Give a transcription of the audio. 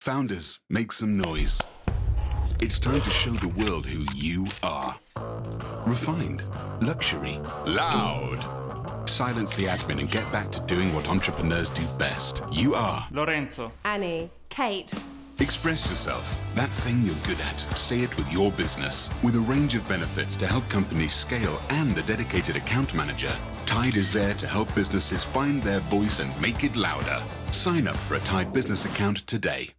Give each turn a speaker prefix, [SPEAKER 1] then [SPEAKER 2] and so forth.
[SPEAKER 1] Founders, make some noise. It's time to show the world who you are. Refined, luxury, loud. Silence the admin and get back to doing what entrepreneurs do best. You are
[SPEAKER 2] Lorenzo,
[SPEAKER 3] Annie,
[SPEAKER 4] Kate.
[SPEAKER 1] Express yourself. That thing you're good at. Say it with your business. With a range of benefits to help companies scale and a dedicated account manager, Tide is there to help businesses find their voice and make it louder. Sign up for a Tide business account today.